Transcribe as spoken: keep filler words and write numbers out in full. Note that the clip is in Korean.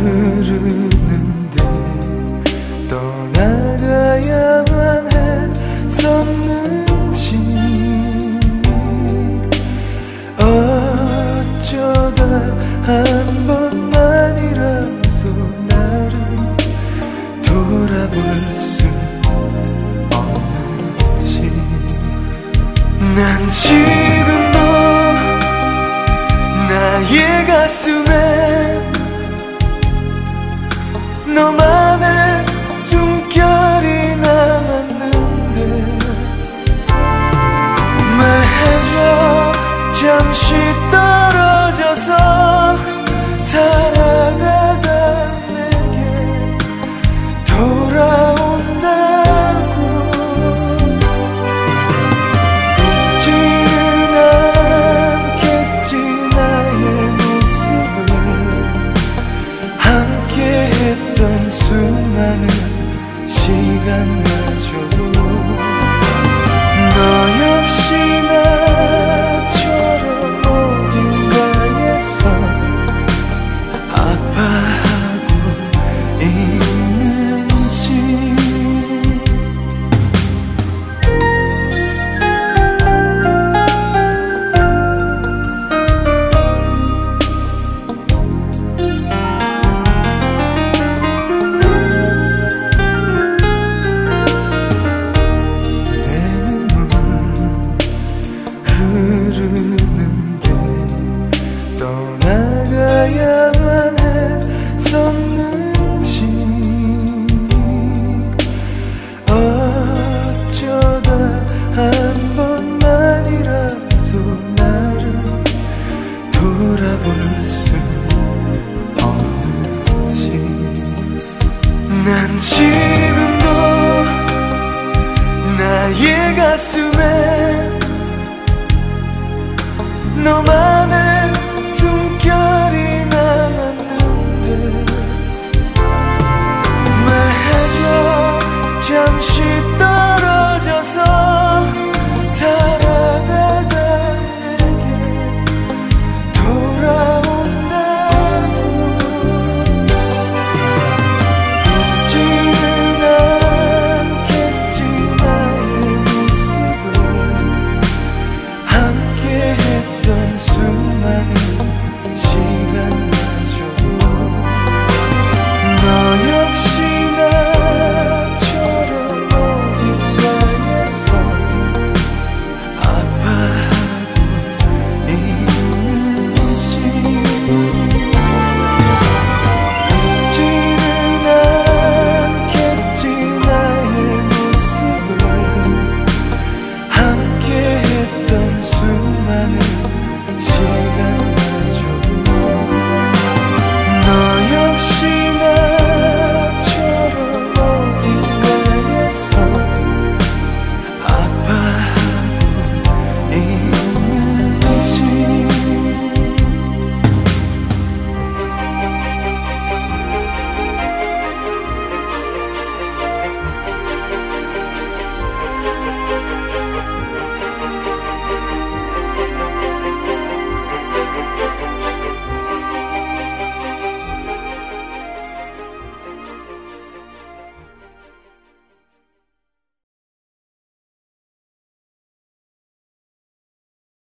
흐르는데 떠나가야만 했었는지 어쩌다 한 번만이라도 나를 돌아볼 수 없는지. 난 지금도 나의 가슴에 너만의 숨결이 남았는데 말해줘. 잠시 떨어져서 살아가다 내게 돌아온다고. 웃지는 않겠지 나의 모습을 함께했던 수많은 시간마저도. 너 역시 나처럼 어딘가에서 아파하고 있는지. 흐르는데 떠나가야만 했었는지 어쩌다 한 번만이라도 나를 돌아볼 수 없는지. 난 지금도 나의 가슴에 너만